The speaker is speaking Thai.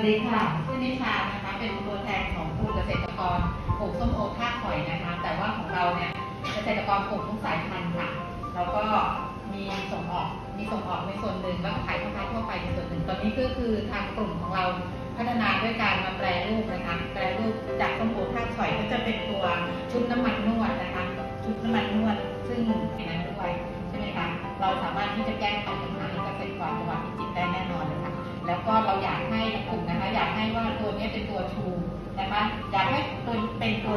วัสดีค่ะชื่อนิชานะคะเป็นตัวแทนของผู้เกษตรกรปลูกส้มโอท่าข่อยนะคะแต่ว่าของเราเนี่ยเกษตรกรปลูกทุกสายพันธุ์ค่ะแล้วก็มีส่งออกในส่วนหนึ่งแล้วก็ขายพ่อค้าทั่วไปในส่วนหนึ่งตอนนี้ก็คือทางกลุ่มของเราพัฒนาด้วยการมาแปรรูปนะคะแปรรูปจากส้มโอท่าข่อยก็จะเป็นตัวชุดน้ำมันนวดนะคะชุดน้ำมันนวดซึ่งในนั้นด้วยใช่ไหมคะเราสามารถที่จะแก้ไขปัญหาให้เกษตรกรจังหวัดพิจิตรได้แน่นอนเลยค่ะแล้วก็เราอยากให้กลุ่มนะคะอยากให้ว่าตัวนี้เป็นตัวชูนะคะอยากให้ตัวเป็นตัว